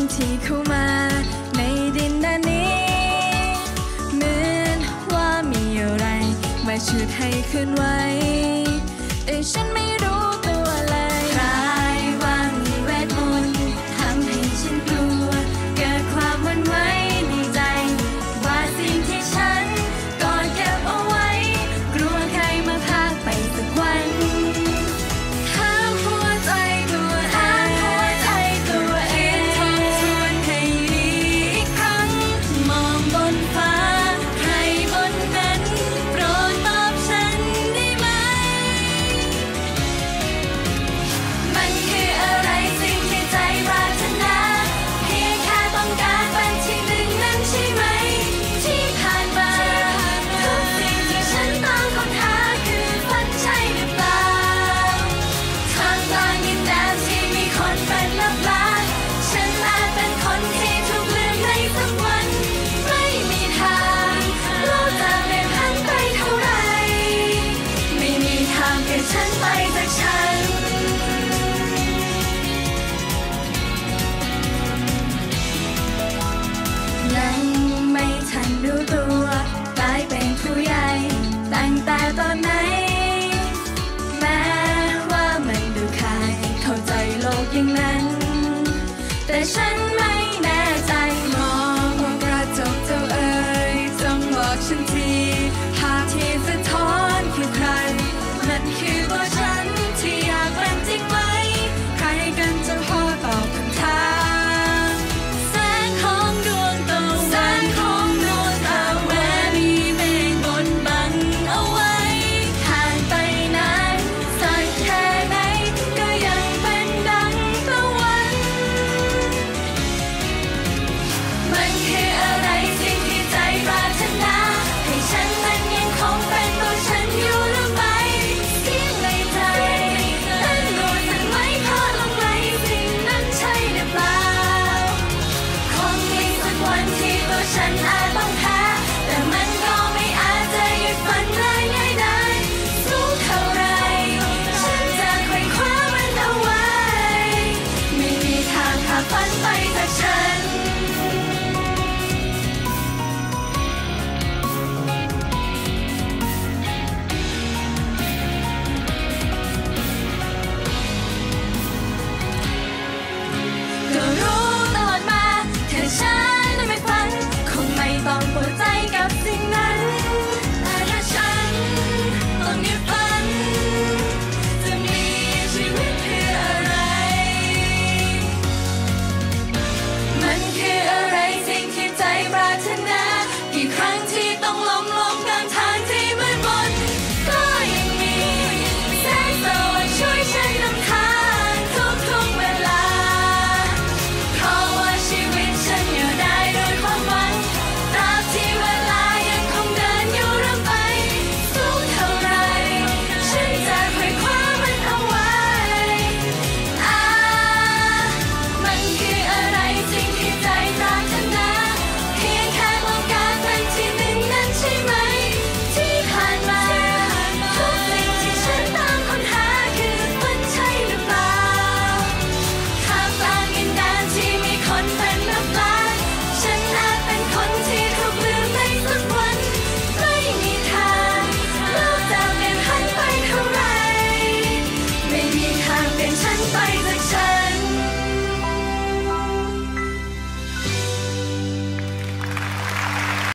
ที่เข้ามาในดินแดนนี้เหมือนว่ามีอะไรมาฉุดให้เคลื่อนไหวแต่ฉันไม่รู้ตัวเลยใครว่ามีเวทมนต์ทำให้ฉันกลัวเกิดความหวั่นไหวในใจว่าสิ่งที่ฉันกอดเก็บเอาไว้กลัวใครมาพาไปสักวันถามหัวใจตัวเองทบทวนให้ดีอีกครั้งมองบนฟ้าใครบนนั้นโปรดตอบฉันได้ไหมมันคืออะไรสิ่งที่ใจปรารถนาเพียงแค่ต้องการเป็นที่หนึ่งนั้นใช่ไหมที่ผ่านมาทุกสิ่งที่ฉันต้องค้นหาคือฝันใช่หรือเปล่าทางกลางดินแดนที่มีคนเป็นนับล้านฉันอาจเป็นคนที่ถูกลืมในสักวันไม่มีทางโลกจะเปลี่ยนพันไปเท่าไรไม่มีทางเปลี่ยนฉันไปจากฉันยังไม่ทันรู้ตัวกลายเป็นผู้ใหญ่ตั้งแต่ตอนไหนแม้ว่ามันดูคล้ายเข้าใจโลกอย่างนั้นแต่ฉันไม่แน่ใจ